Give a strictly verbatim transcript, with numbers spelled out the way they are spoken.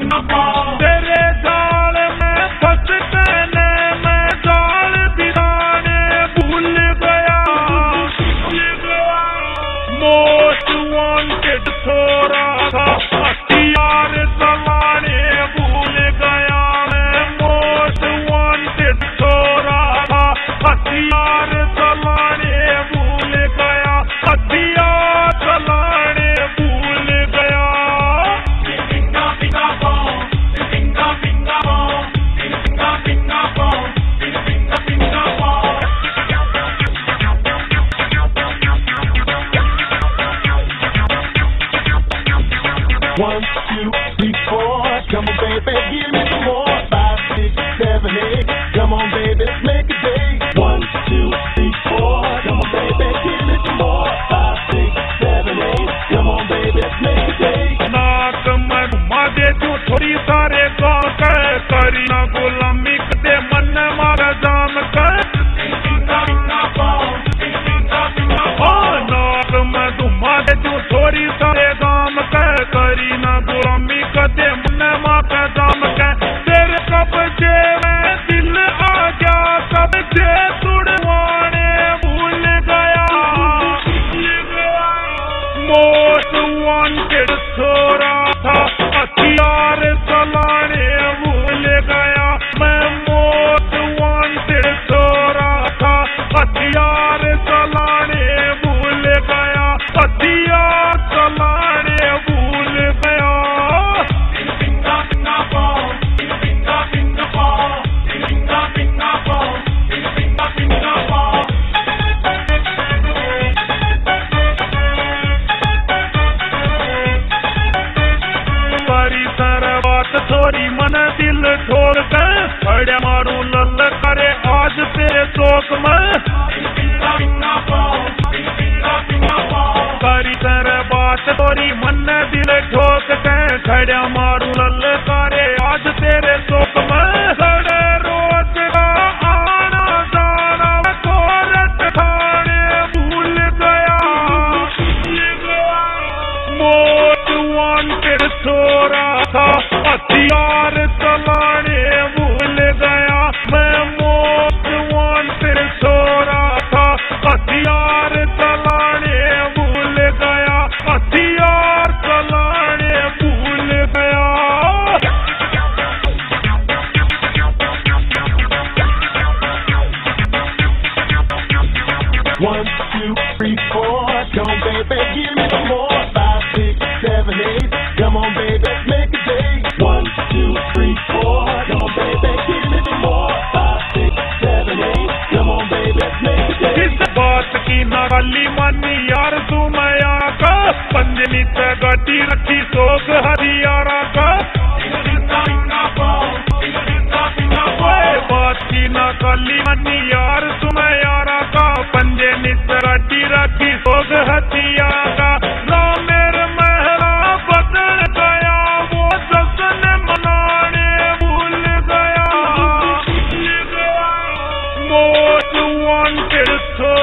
तेरे जाल में फंस कहने मैं जाल बिछाने भूल गया। मोस्ट वांटेड थोड़ा था हथियार चलाने भूल गया मैं। मोस्ट वांटेड थोड़ा था हथियार चलाने भूल गया। हथियार चलाने भूल गया। One, two, three, four. Come on, baby, give me some more. Five, six, seven, eight. Come on, baby, let's make a day. One, two, three, four. Come on, baby, give me some more. Five, six, seven, eight. Come on, baby, let's make a day. नाक में घुमा दे तू थोड़ी सारे गाँव कर करी ना गुलामी कदे मन मारा जाम कर। नाक में घुमा दे तू थोड़ी सारे गाँव कर करी ना गुलामी कदे मन मारा जाम कर। तेरे कब्जे में दिल आ गया कब्जे तुड़वाने भूल गया। मोस्ट वांटेड थोड़ा था हथियार चलाने भूल गया मैं। मोस्ट वांटेड थोड़ा था हथियार चलाने भूल गया। हथियार चलाने भूल गया। थोड़ी मन दिल ठोड़ कर बड़े मारू लल करे आज तेरे शोक में। करी कर बात थोड़ी मन दिल ठोक कर खड़े मारू लल करे आज तेरे शोक में। खड़े रोज का आना जाना कोरट खाने भूल गया। मोस्ट वांटेड थोड़ा था हथियार चलाने भूल गया मैं। मोस्ट वांटेड थोड़ा था हथियार चलाने भूल गया। हथियार चलाने भूल गया। One, two, three, four. Come on, baby, give me some more. Five, six, seven, eight. Come on, baby, let's make a day. One, two, three, four. Come on, baby, give me some more. Five, six, seven, eight. Come on, baby, let's make a day. इस बात की नाली मानी यार तू मैं का पंजनी पे गड्डी रखी सोख हरियारा का। बात की ना काली मानी यार तू मैं यारा का पंजनी पे गड्डी रखी सोख हथियारा का। ना मेरे महला बदल गया वो जश्न मनाने भूल गया। Most wanted